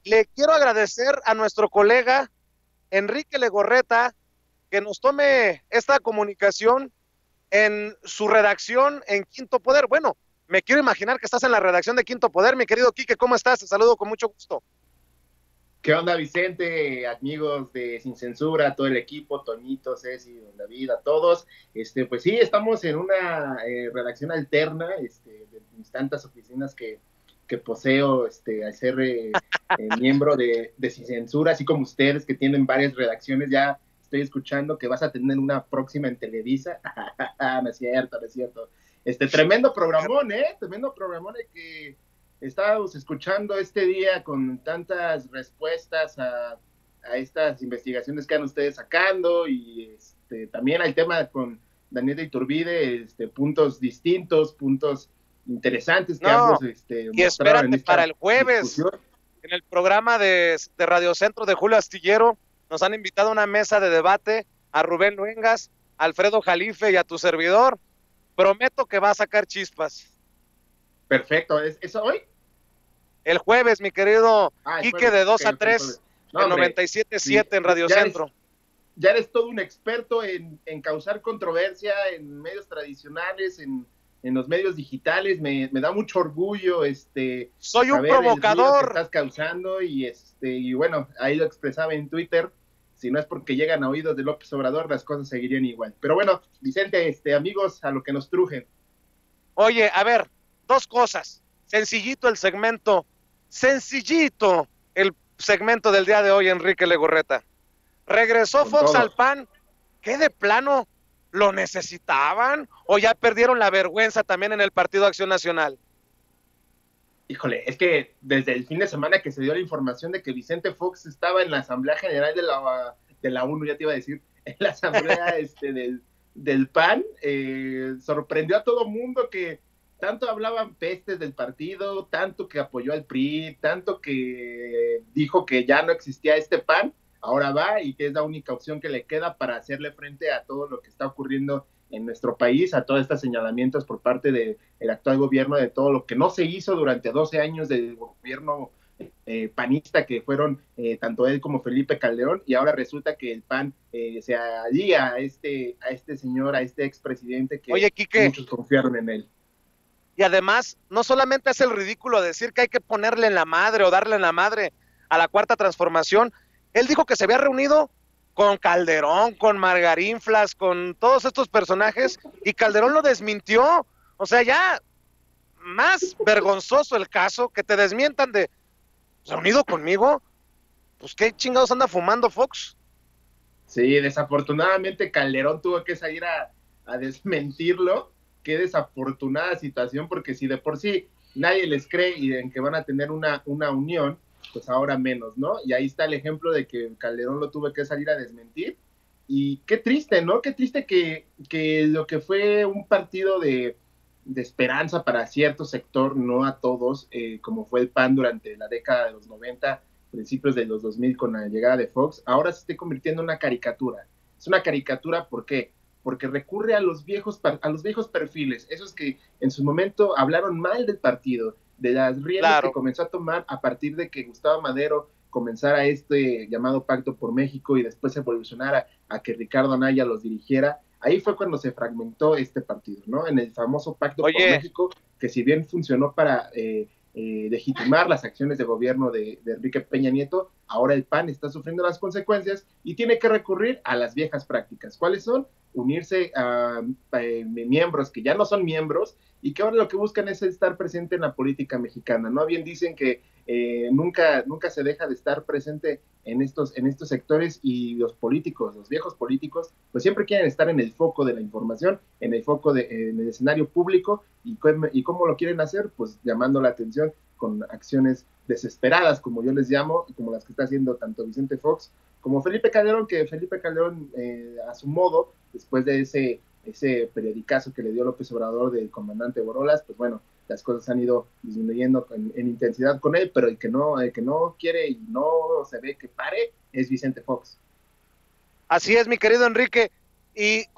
le quiero agradecer a nuestro colega Enrique Legorreta que nos tome esta comunicación en su redacción en Quinto Poder. Bueno, me quiero imaginar que estás en la redacción de Quinto Poder, mi querido Quique, ¿cómo estás? Te saludo con mucho gusto. ¿Qué onda, Vicente? Amigos de Sin Censura, todo el equipo, Toñito, Ceci, Don David, a todos. Pues sí, estamos en una redacción alterna, de mis tantas oficinas que poseo, al ser miembro de Sin Censura, así como ustedes que tienen varias redacciones. Ya estoy escuchando que vas a tener una próxima en Televisa. No es cierto, no es cierto. Tremendo programón, tremendo programón que estábamos escuchando este día con tantas respuestas a estas investigaciones que han ustedes sacando, y también al tema con Daniel de Iturbide, puntos distintos, puntos interesantes que No, ambos y mostraron en espérate para esta el jueves, discusión. en el programa de Radio Centro de Julio Astillero, nos han invitado a una mesa de debate a Rubén Luengas, a Alfredo Jalife y a tu servidor. Prometo que va a sacar chispas. Perfecto, ¿es hoy? El jueves, mi querido Quique, jueves, de 2 okay, a 3, no, en hombre, 97.7 sí, en Radio Centro. Ya eres todo un experto en causar controversia en medios tradicionales, en los medios digitales. Me da mucho orgullo Soy un saber el ruido que provocador. estás causando, y bueno, ahí lo expresaba en Twitter. Si no es porque llegan a oídos de López Obrador, las cosas seguirían igual. Pero bueno, Vicente, amigos, a lo que nos truje. Oye, a ver, dos cosas. Sencillito el segmento, sencillito el segmento del día de hoy, Enrique Legorreta. ¿Regresó Con Fox todo. al PAN? ¿Qué de plano lo necesitaban? ¿O ya perdieron la vergüenza también en el Partido Acción Nacional? Híjole, es que desde el fin de semana que se dio la información de que Vicente Fox estaba en la Asamblea General de la ONU, ya te iba a decir, en la Asamblea del PAN, sorprendió a todo mundo que tanto hablaban pestes del partido, tanto que apoyó al PRI, tanto que dijo que ya no existía este PAN. Ahora va y que es la única opción que le queda para hacerle frente a todo lo que está ocurriendo en nuestro país, a todos estos señalamientos por parte del actual gobierno de todo lo que no se hizo durante 12 años del gobierno panista, que fueron tanto él como Felipe Calderón, y ahora resulta que el PAN se alía a este señor, a este expresidente que Oye, Quique, muchos confiaron en él. y además no solamente hace el ridículo de decir que hay que ponerle en la madre o darle en la madre a la Cuarta Transformación, él dijo que se había reunido con Calderón, con Margarinflas, con todos estos personajes, y Calderón lo desmintió. O sea, ya más vergonzoso el caso, que te desmientan de reunido conmigo. Pues qué chingados anda fumando Fox. Sí, desafortunadamente Calderón tuvo que salir a desmentirlo. Qué desafortunada situación, porque si de por sí nadie les cree y en que van a tener una unión, pues ahora menos, ¿no? Y ahí está el ejemplo de que Calderón lo tuvo que salir a desmentir. Y qué triste, ¿no? Qué triste que lo que fue un partido de esperanza para cierto sector, no a todos, como fue el PAN durante la década de los 90, principios de los 2000 con la llegada de Fox, ahora se está convirtiendo en una caricatura. Es una caricatura, ¿por qué? Porque recurre a los viejos perfiles, esos que en su momento hablaron mal del partido, de las riendas que comenzó a tomar a partir de que Gustavo Madero comenzara este llamado Pacto por México y después evolucionara a que Ricardo Anaya los dirigiera. Ahí fue cuando se fragmentó este partido, ¿no? En el famoso Pacto por México, que si bien funcionó para legitimar las acciones de gobierno de Enrique Peña Nieto, ahora el PAN está sufriendo las consecuencias y tiene que recurrir a las viejas prácticas. ¿Cuáles son? Unirse a miembros que ya no son miembros y que ahora lo que buscan es estar presente en la política mexicana, ¿no? Bien dicen que nunca se deja de estar presente en estos sectores, y los políticos, los viejos políticos, pues siempre quieren estar en el foco de la información, en el foco en el escenario público, y cómo lo quieren hacer, pues llamando la atención con acciones desesperadas, como yo les llamo, como las que está haciendo tanto Vicente Fox como Felipe Calderón, que Felipe Calderón a su modo, después de ese periodicazo que le dio López Obrador del comandante Borolas, pues bueno, las cosas han ido disminuyendo en intensidad con él, pero el que no quiere y no se ve que pare es Vicente Fox. Así es, mi querido Enrique. Y